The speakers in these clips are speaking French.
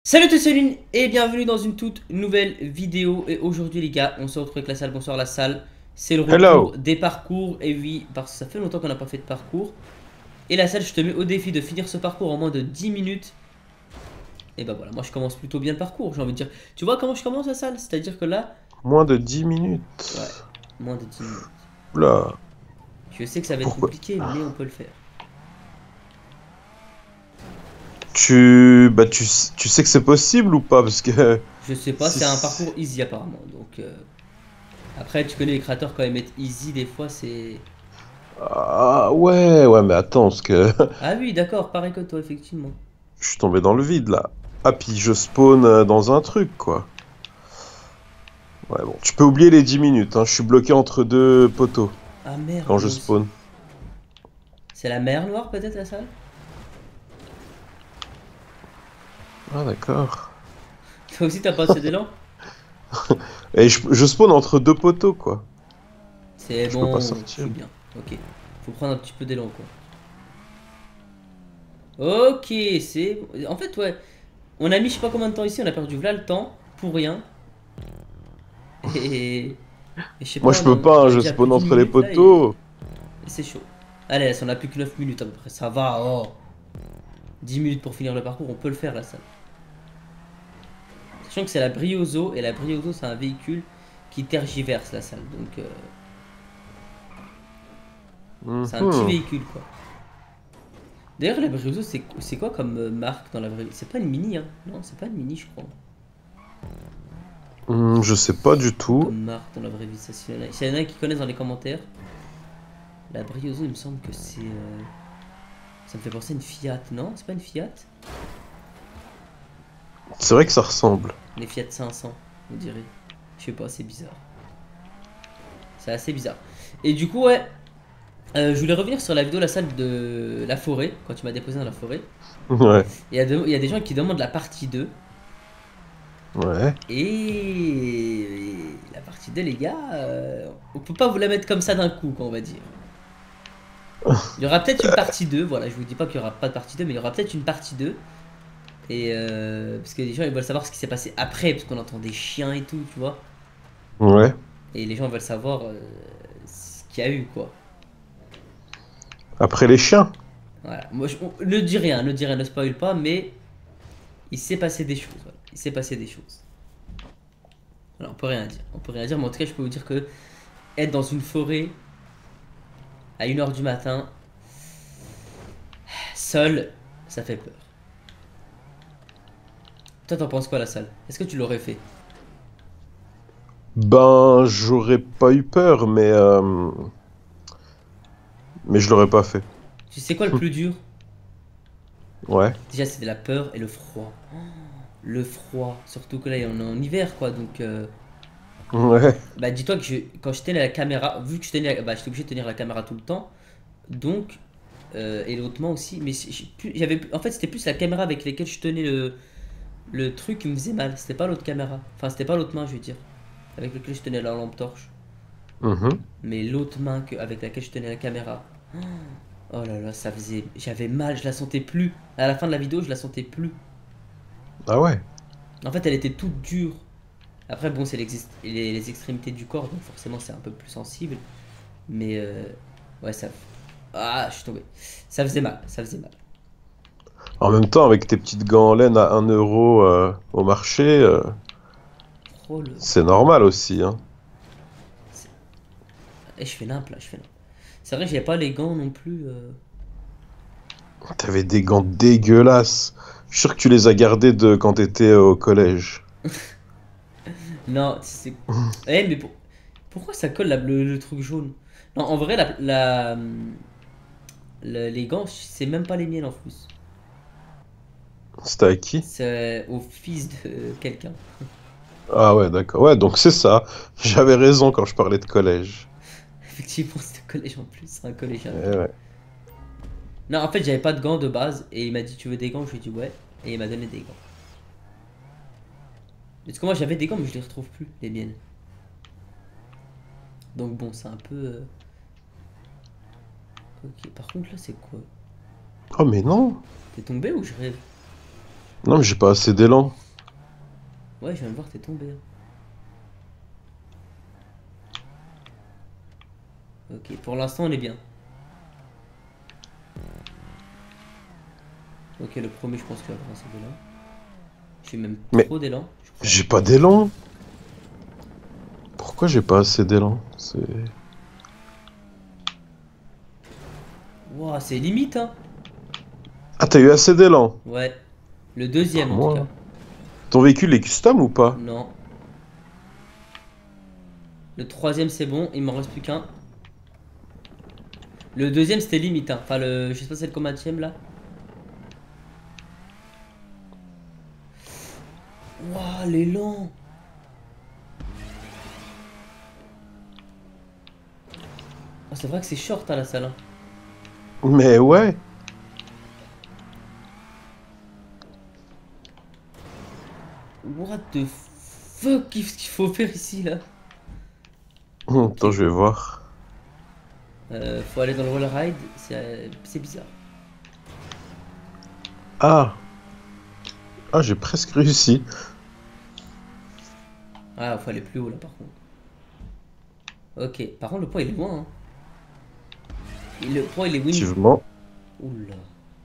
Salut tout salut et bienvenue dans une toute nouvelle vidéo. Et aujourd'hui les gars, on se retrouve avec la salle. Bonsoir la salle. C'est le retour Hello. des parcours. Et oui, parce que ça fait longtemps qu'on n'a pas fait de parcours. Et la salle, je te mets au défi de finir ce parcours en moins de 10 minutes. Et bah voilà, moi je commence plutôt bien le parcours, j'ai envie de dire. Tu vois comment je commence la salle? C'est-à-dire que là, Moins de 10 ouais, minutes. moins de 10 minutes. Oula. Je sais que ça va être Pourquoi? compliqué, mais on peut le faire. Tu sais que c'est possible ou pas? Parce que Je sais pas, si c'est un parcours easy apparemment. Donc après, tu connais les créateurs quand ils mettent easy, des fois c'est... ah ouais, ouais, mais attends, parce que Ah oui, d'accord, pareil que toi, effectivement. je suis tombé dans le vide là. Ah puis je spawn dans un truc quoi. Ouais bon, tu peux oublier les 10 minutes. Hein. Je suis bloqué entre deux poteaux Ah merde, quand je moi aussi. spawn. C'est la mer Noire peut-être la salle? Ah d'accord. Toi aussi t'as pas assez d'élan? Et je spawn entre deux poteaux quoi. C'est Je peux pas bon, je sortir. suis bien. Ok. Faut prendre un petit peu d'élan quoi. Ok, c'est... En fait ouais, on a mis je sais pas combien de temps ici, on a perdu là le temps, pour rien. Et, et je sais Moi pas, je peux pas, on hein, a je déjà plus spawn d'une entre les minute là et poteaux. c'est chaud. Allez, on a plus que 9 minutes à peu près, ça va, oh. 10 minutes pour finir le parcours, on peut le faire la salle. Sachant que c'est la Briozo, et la Briozo c'est un véhicule qui tergiverse la salle, donc c'est un petit Mhm. véhicule quoi. D'ailleurs, la Briozo, c'est quoi comme marque dans la vraie vie? C'est pas une mini, hein? Non, c'est pas une mini, je crois. Je sais pas du C'est quoi tout. comme marque dans la vraie vie? Ça, s'il y en a qui connaissent dans les commentaires. La Briozo, il me semble que c'est. Ça me fait penser à une Fiat, non? C'est pas une Fiat? C'est vrai que ça ressemble. Les Fiat 500, on dirait. Je sais pas, c'est bizarre. C'est assez bizarre. Et du coup, ouais, je voulais revenir sur la vidéo, la salle de la forêt, quand tu m'as déposé dans la forêt. Ouais, Il y a des gens qui demandent la partie 2. ouais. Et la partie 2 les gars, on peut pas vous la mettre comme ça d'un coup, quoi, on va dire. Il y aura peut-être une partie 2 voilà, je vous dis pas qu'il y aura pas de partie 2 mais il y aura peut-être une partie 2. Et parce que les gens ils veulent savoir ce qui s'est passé après, parce qu'on entend des chiens et tout, tu vois. Ouais. Et les gens veulent savoir ce qu'il y a eu, quoi. Après les chiens. Voilà. Moi, ne dis rien, ne dis rien, ne spoil pas, mais il s'est passé des choses. Voilà. Il s'est passé des choses. Voilà, on peut rien dire. On peut rien dire, mais en tout cas, je peux vous dire que être dans une forêt à 1 heure du matin, seul, ça fait peur. Toi, t'en penses quoi, la salle? Est-ce que tu l'aurais fait? Ben, j'aurais pas eu peur, mais je l'aurais pas fait. Tu sais quoi le plus dur? Ouais. Déjà, c'était la peur et le froid. Le froid, surtout que là, on est en hiver, quoi. Donc, Ouais. bah, dis-toi que quand je tenais la caméra, vu que je tenais, bah, j'étais obligé de tenir la caméra tout le temps. Donc, et l'autre main aussi. Mais en fait, c'était plus la caméra avec laquelle je tenais le truc qui me faisait mal. C'était pas l'autre caméra. Enfin, c'était pas l'autre main, je veux dire. Avec laquelle je tenais la lampe torche. Mhm. Mais l'autre main avec laquelle je tenais la caméra. Oh là là, ça faisait. J'avais mal, je la sentais plus. À la fin de la vidéo, je la sentais plus. Ah ouais. En fait, elle était toute dure. Après, bon, c'est les extrémités du corps, donc forcément, c'est un peu plus sensible. Mais ouais, ça. Ah, je suis tombé. Ça faisait mal, ça faisait mal. En même temps, avec tes petites gants en laine à 1 euro au marché, Oh le. c'est normal aussi, hein. Et je fais nimp là, je fais nimp. C'est vrai que j'avais pas les gants non plus. T'avais des gants dégueulasses. Je suis sûr que tu les as gardés de quand t'étais au collège. Non, c'est. Eh, mais pourquoi ça colle le truc jaune? Non, en vrai, les gants, c'est même pas les miennes en plus. C'était à qui? C'est au fils de quelqu'un. Ah ouais, d'accord. Ouais, donc c'est ça. J'avais raison quand je parlais de collège. Effectivement, c'est un collège en plus, c'est un collégien. Eh ouais. Non, en fait, j'avais pas de gants de base et il m'a dit tu veux des gants? Je lui ai dit ouais et il m'a donné des gants. Parce que moi j'avais des gants mais je les retrouve plus, les miennes. Donc bon, c'est un peu. Ok, par contre là c'est quoi? Oh mais non. T'es tombé ou je rêve? Non, mais j'ai pas assez d'élan. Ouais, je viens de voir, t'es tombé. Ok, pour l'instant, on est bien. Ok, le premier, je pense qu'il va avoir assez d'élan. J'ai même Mais trop d'élan, je crois. j'ai pas d'élan. Pourquoi j'ai pas assez d'élan? C'est... Ouah, c'est limite, hein. Ah, t'as eu assez d'élan? Ouais. Le Pas deuxième, en tout cas. moi. Ton véhicule est custom ou pas? Non. Le troisième, c'est bon, il m'en reste plus qu'un. Le deuxième, c'était limite, hein. Enfin, je sais pas c'est le combienième, là. Ouah, l'élan. Oh, c'est vrai que c'est short, hein, la salle, hein. Mais ouais. What the fuck, qu'est-ce qu'il faut faire ici, là? Ok. Attends, je vais voir. Faut aller dans le wall ride, c'est bizarre. Ah. Ah, j'ai presque réussi. Ah, faut aller plus haut, là, par contre. Ok, par contre, le point, il est loin, hein. Le point, il est win. Effectivement. Oula.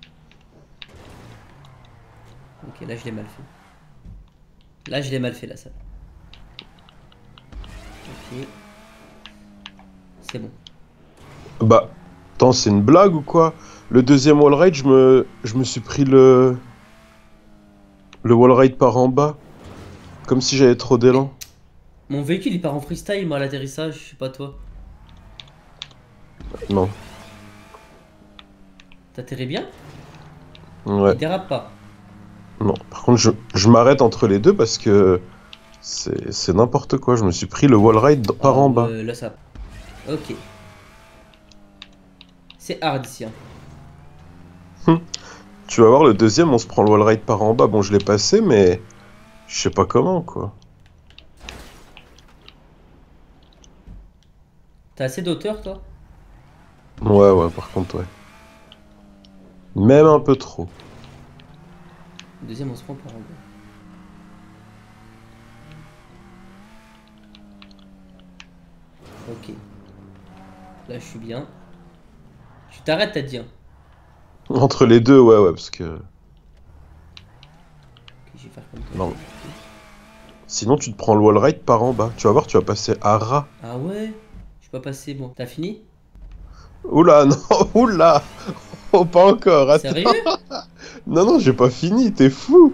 Ok, là, je l'ai mal fait. Là, je l'ai mal fait, la salle. Ok. C'est bon. Bah, attends, c'est une blague ou quoi? Le deuxième wallride, je me suis pris le wallride par en bas. Comme si j'avais trop Mais d'élan. mon véhicule, il part en freestyle, moi, à l'atterrissage, je sais pas toi. Non. T'atterris bien? Il Ouais. dérape pas. Non. Par contre, je m'arrête entre les deux parce que c'est n'importe quoi. Je me suis pris le wallride par Ah en bas. ouais, là, ça... Ok. C'est hard ici, hein. Tu vas voir, le deuxième, on se prend le wallride par en bas. Bon, je l'ai passé, mais je sais pas comment, quoi. T'as assez d'auteur, toi? Ouais, ouais, par contre, ouais. Même un peu trop. Le deuxième, on se prend par en bas. Ok. Là, je suis bien. Tu t'arrêtes, t'as dit, hein. Entre les deux, ouais, ouais, parce que... Ok, je vais faire comme toi. Non. Sinon, tu te prends le wallride par en bas. Tu vas voir, tu vas passer à ras. Ah ouais? Je suis pas passé, bon. T'as fini? Oula, non, oula. Oh, pas encore, attends. Sérieux? Non, non, j'ai pas fini, t'es fou.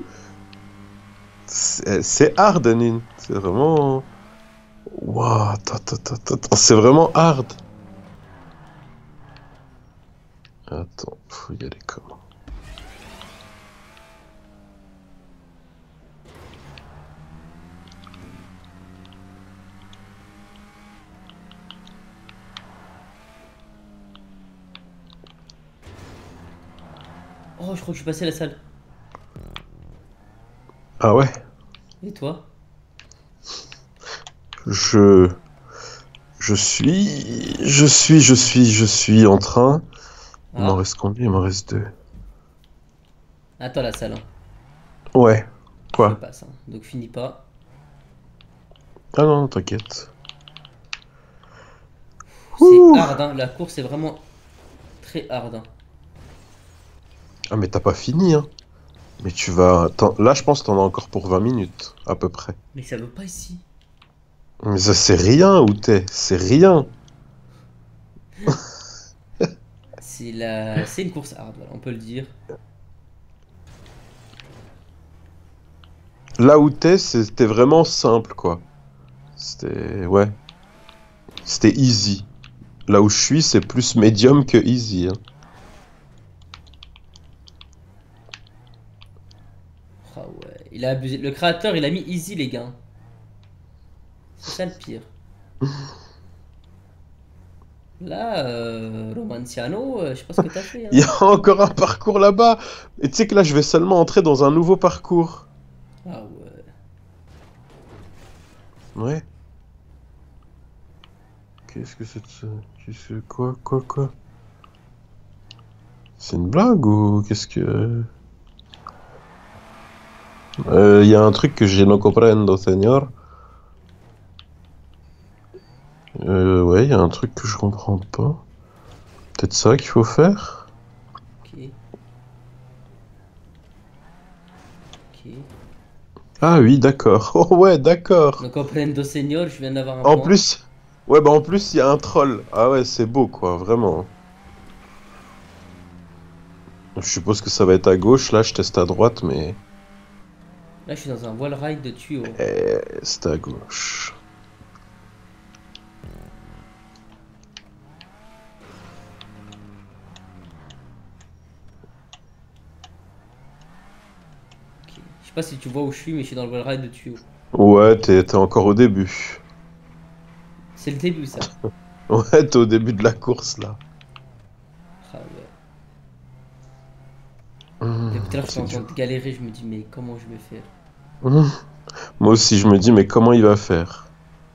C'est hard, Nin. C'est vraiment... Waouh, attends, attends, attends, attends, c'est vraiment hard. Attends, faut y aller comment? Oh, je crois que je suis passé à la salle. Ah ouais? Et toi? Je... Je suis en train... Il m'en Ah, reste combien? Il m'en reste deux. attends la salle, hein. Ouais. Je Quoi? passe, hein. Donc finis pas. Ah non, t'inquiète. C'est Ouh. hard, hein. La course est vraiment très hard, hein. Ah mais t'as pas fini, hein. Mais tu vas... Là, je pense que t'en as encore pour 20 minutes, à peu près. Mais ça veut pas ici. Mais ça, c'est rien où t'es. C'est rien. C'est une course hard, voilà, on peut le dire. Là où t'es, c'était vraiment simple, quoi. C'était... Ouais. C'était easy. Là où je suis, c'est plus medium que easy, hein. Ah ouais, il a abusé. Le créateur, il a mis easy, les gars. C'est ça le pire. Là, Romanciano, je sais pas ce que t'as fait, Il hein. y a encore un parcours là-bas. Et tu sais que là, je vais seulement entrer dans un nouveau parcours. Ah ouais. Ouais. Qu'est-ce que c'est de ça? Qu'est-ce que... Quoi? C'est une blague ou qu'est-ce que... Il y a un truc que je no comprendo, señor. Ouais, il y a un truc que je comprends pas. Peut-être ça qu'il faut faire? Ok. Ok. Ah oui, d'accord. Oh ouais, d'accord. Donc comprendo Senior, je viens d'avoir un En point. plus, ouais, bah en plus, il y a un troll. Ah ouais, c'est beau, quoi, vraiment. Je suppose que ça va être à gauche, là, je teste à droite, mais Là, je suis dans un wall ride de tuyaux. c'est à gauche. Ok. Je sais pas si tu vois où je suis, mais je suis dans le wall ride de tuyaux. Ouais, t'es encore au début. C'est le début, ça. Ouais, t'es au début de la course, là. Ah ouais. Depuis tout à l'heure, je C'est t'entends dur. galérer, je me dis, mais comment je vais faire? Hum. Moi aussi, je me dis, mais comment il va faire?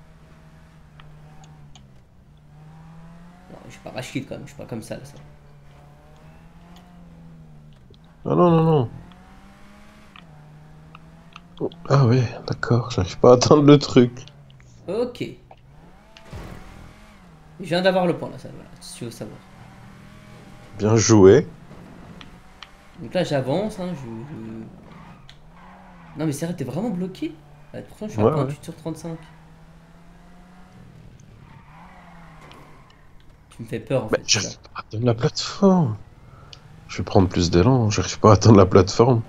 Non, je suis pas rage quand même, je suis pas comme ça. Ah non, non, non. Ah ouais, d'accord, j'arrive pas à atteindre le truc. Ok. Je viens d'avoir le point là, ça, voilà, si tu veux savoir. Bien joué. Donc là, j'avance, hein, Non, mais c'est vrai, t'es vraiment bloqué? Ouais, pourtant, je suis à Ouais, ouais. 28 sur 35. Tu me fais peur en Mais fait, c'est ça. j'arrive pas à atteindre la plateforme. Je vais prendre plus d'élan, j'arrive pas à atteindre la plateforme.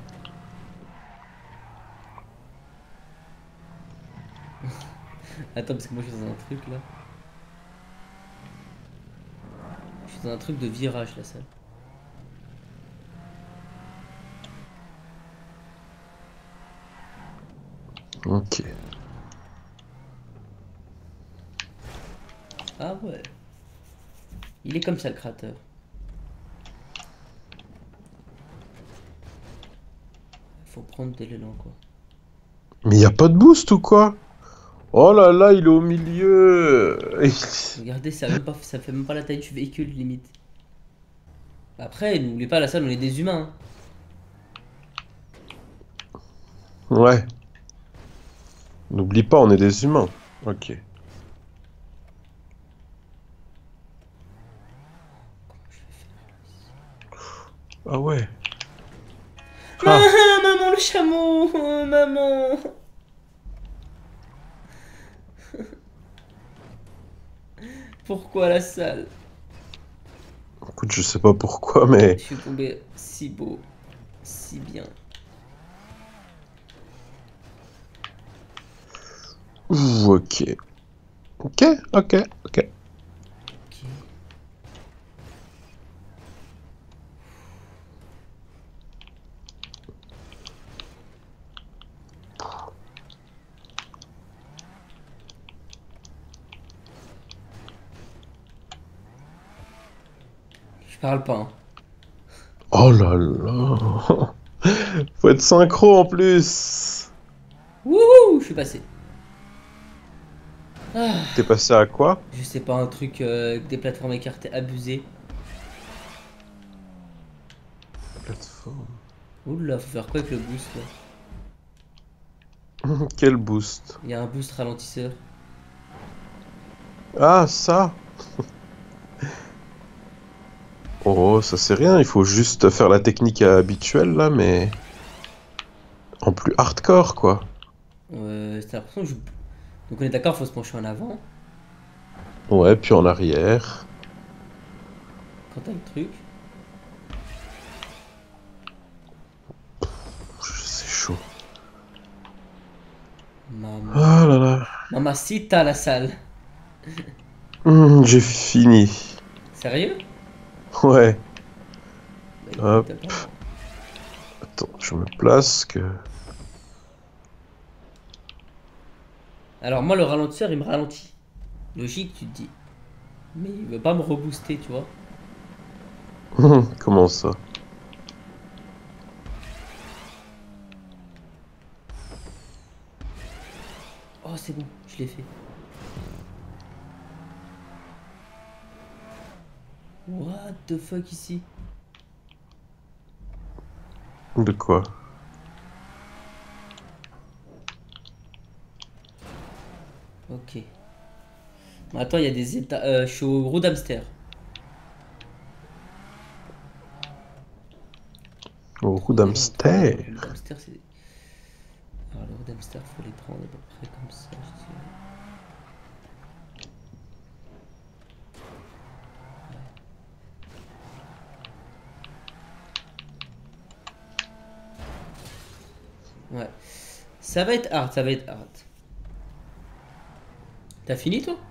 Attends, parce que moi, je suis dans un truc là. Je suis dans un truc de virage là, ça. Ok. Ah ouais. Il est comme ça, le créateur. Faut prendre de l'élan, quoi. Mais y a pas de boost ou quoi? Oh là là, il est au milieu. Regardez, ça fait même pas la taille du véhicule, limite. Après, n'oublie pas, la salle, on est des humains, hein. Ouais. N'oublie pas, on est des humains. Ok. Ah ouais. Ah. Maman, le chameau! Maman! Pourquoi la salle? Écoute, je sais pas pourquoi, mais... Je suis tombé si beau, si bien. Ouh, ok. Ok, ok, ok. Ok. Je parle pas, hein. Oh là là. Faut être synchro en plus. Wouhou! Je suis passé. Ah, T'es passé à quoi? je sais pas, un truc avec des plateformes écartées abusées. Plateforme. Oula, faut faire quoi avec le boost là? Quel boost. Il y a un boost ralentisseur. Ah, ça. Oh, ça c'est rien, il faut juste faire la technique habituelle là, mais en plus hardcore quoi. C'est l'impression que je... Donc on est d'accord, faut se pencher en avant Ouais, puis en arrière. quand t'as le truc. C'est chaud. Maman. Ah là là. Mamacita la salle. J'ai fini. Sérieux? Ouais. Bah écoute, Hop. apparemment. Attends, je me place que... Alors moi le ralentisseur il me ralentit. Logique tu te dis. Mais il veut pas me rebooster, tu vois. Comment ça? Oh c'est bon, je l'ai fait. What the fuck ici? De quoi? Ok. Bon, attends, il y a des états. Je suis au roue d'hamster. Au roue Trop d'élan, trop d'élan. d'hamster. Le hamster, c'est. Alors, le roue d'hamster, faut les prendre à peu près comme ça, je dirais. Ouais. Ça va être hard, ça va être hard. T'as fini, toi?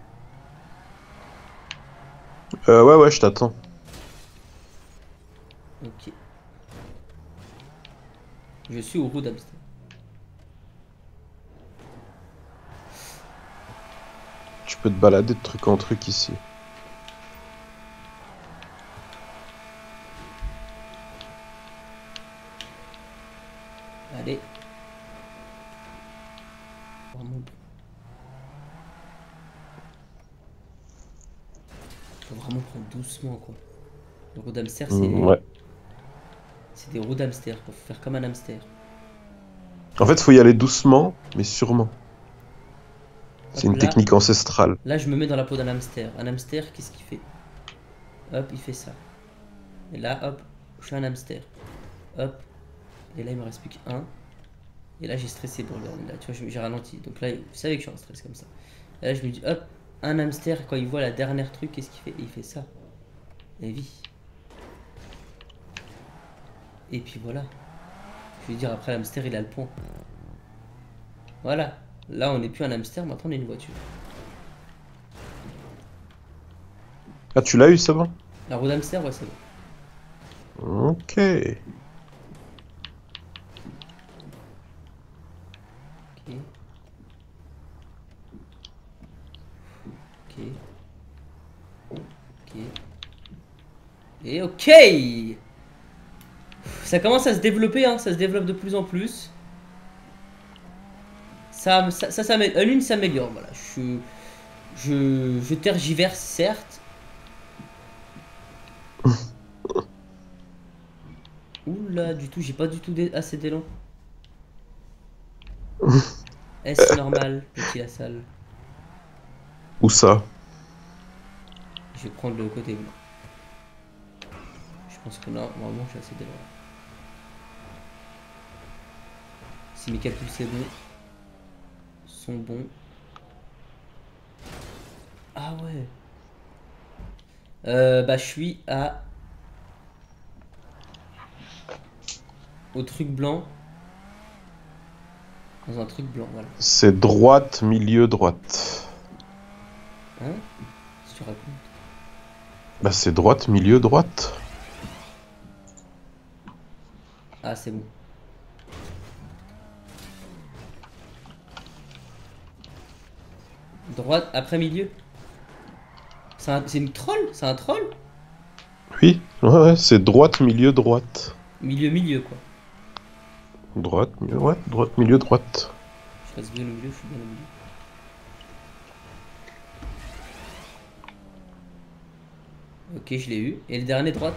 Ouais, ouais, je t'attends. Ok. Je suis au roue d'hamster. Tu peux te balader de truc en truc ici. Allez. Vraiment. Faut vraiment prendre doucement, quoi. Le roue d'hamster, c'est. Ouais. C'est des roues d'hamster, quoi. Faut faire comme un hamster. En fait, faut y aller doucement, mais sûrement. C'est Hop une là. technique ancestrale. Là, je me mets dans la peau d'un hamster. Un hamster, qu'est-ce qu'il fait? Hop, il fait ça. Et là, hop, je suis un hamster. Hop. Et là, il me reste plus qu'un. Et là, j'ai stressé pour le dernier. Là, tu vois, j'ai ralenti. Donc là, vous savez que je suis en stress comme ça. Et là, je me dis, hop, un hamster, quand il voit la dernière truc, qu'est-ce qu'il fait? Il fait ça. Et vit. Et puis voilà. Je veux dire, après, l'hamster, il a le point. Voilà. Là, on n'est plus un hamster, maintenant, on est une voiture. Ah, tu l'as eu, ça va? La roue d'hamster, ouais, c'est bon. Ok. Ok. Ok. Ok. Et ok! Ça commence à se développer, hein, ça se développe de plus en plus. Ça s'améliore. L'une s'améliore, voilà. Je tergiverse, certes. Oula, du tout, j'ai pas du tout assez d'élan. Est-ce normal, petit la salle? Où ça? Je vais prendre le côté blanc. Je pense que là, normalement, j'ai assez d'élan. Si mes calculs c'est bon, sont bons. Ah ouais. Bah, je suis à. Au truc blanc. Dans un truc blanc, voilà. C'est droite, milieu, droite. Hein? Si tu racontes. Bah, c'est droite, milieu, droite. Ah, c'est bon. Droite, après milieu. C'est une troll? C'est un troll? Oui, ouais, c'est droite, milieu, droite. Milieu, milieu, quoi. Droite, milieu, ouais, droite, milieu, droite. Je reste bien au milieu, je suis bien au milieu. Ok, je l'ai eu. Et le dernier, droite?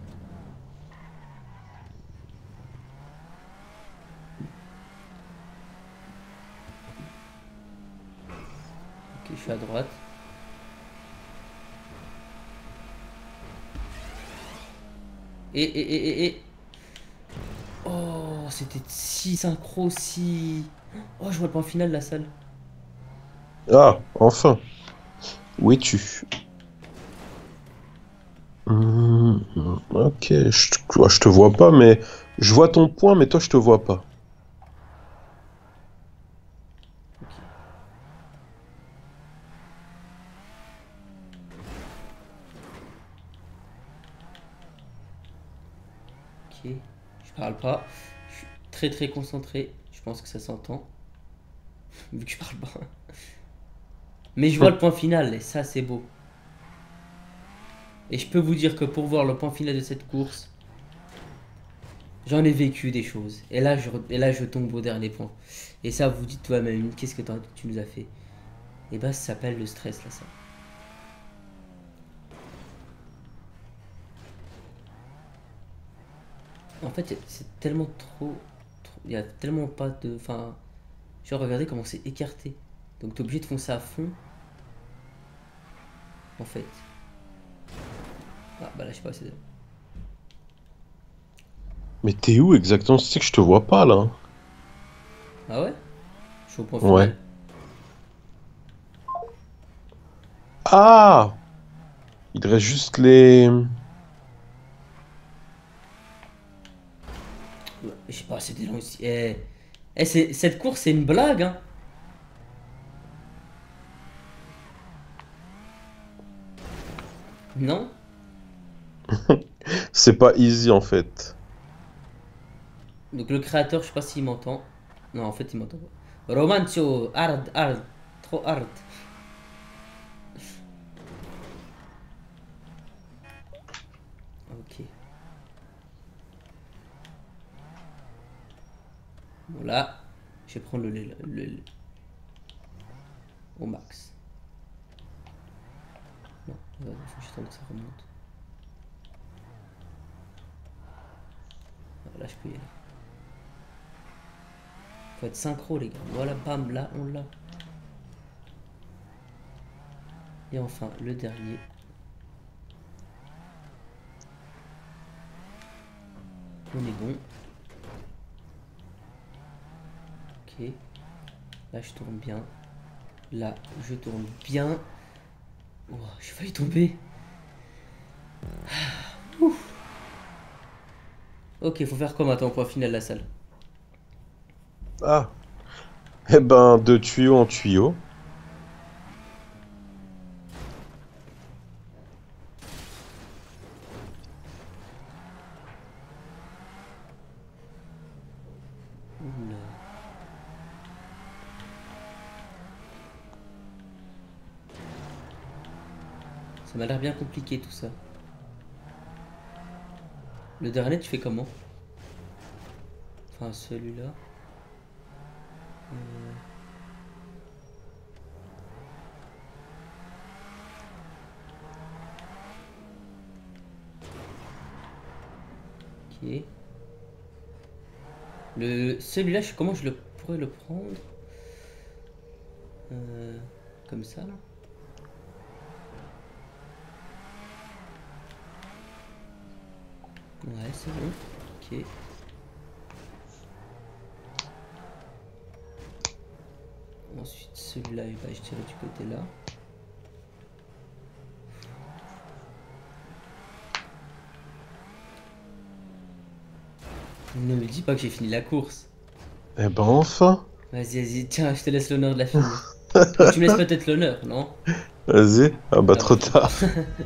Ok, je suis à droite. Et. Oh, c'était si synchro, si. Oh, je vois le point final de la salle. Ah, enfin. Où es-tu? Ok, je te vois pas, mais je vois ton point, mais toi je te vois pas. Ok. Ok. Je parle pas. Je suis très très concentré. Je pense que ça s'entend. Vu que je parle pas. Mais je vois le point final et ça c'est beau. Et je peux vous dire que pour voir le point final de cette course, j'en ai vécu des choses. Et là, je tombe au dernier point. Et ça, vous dites toi-même, qu'est-ce que tu nous as fait? Et bah, ça s'appelle le stress, là, ça. En fait, c'est tellement trop. Il y a tellement pas de. Enfin. Genre, regardez comment c'est écarté. Donc t'es obligé de foncer à fond. En fait. Ah bah là je sais pas, c'est... Mais t'es où exactement? C'est que je te vois pas là. Ah ouais? Je suis au point Ouais. final. Ah! Il reste juste les... Ouais, je sais pas, c'était long aussi. Cette course c'est une blague hein. Non? C'est pas easy en fait. Donc le créateur, je sais pas s'il m'entend. Non, en fait il m'entend pas. Romancio, hard, hard. Trop hard. Ok. Bon là, je vais prendre au max. Non, faut que j'attende que ça remonte. Ah, là je peux y aller. Faut être synchro les gars. Voilà, bam, là on l'a. Et enfin le dernier. On est bon. Ok. Là je tourne bien. Là je tourne bien. Oh, j'ai failli tomber. Ouf. Ok, faut faire comme attends pour finir la salle. Ah! Eh ben, de tuyau en tuyau. Oula. Ça m'a l'air bien compliqué tout ça. Le dernier, tu fais comment? Enfin, celui-là. Ok. Celui-là, comment je le pourrais le prendre? Comme ça, là. Ouais, c'est bon. Ok. Ensuite, celui-là, bah, je dirais du côté là. Ne me dis pas que j'ai fini la course. Eh ben, enfin! Vas-y, vas-y, tiens, je te laisse l'honneur de la finir. Ou tu me laisses peut-être l'honneur, non? Vas-y. Ah bah, Ah bah trop trop tard. tard.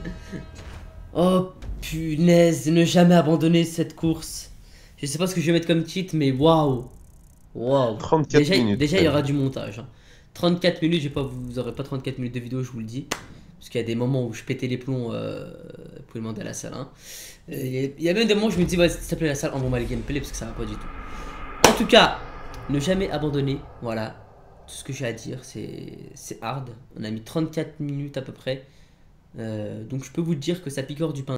Oh punaise, ne jamais abandonner cette course. Je sais pas ce que je vais mettre comme titre, mais waouh! Waouh! 34 Déjà, minutes, déjà quand il y même. aura du montage, hein. 34 minutes, vous aurez pas 34 minutes de vidéo, je vous le dis. Parce qu'il y a des moments où je pétais les plombs, vous pouvez demander à la salle. Hein. Il y a même des moments où je me dis, ouais, s'il te plaît, la salle, envoie-moi le gameplay parce que ça va pas du tout. En tout cas, ne jamais abandonner. Voilà. Tout ce que j'ai à dire, c'est hard. On a mis 34 minutes à peu près. Donc je peux vous dire que ça picore du pain.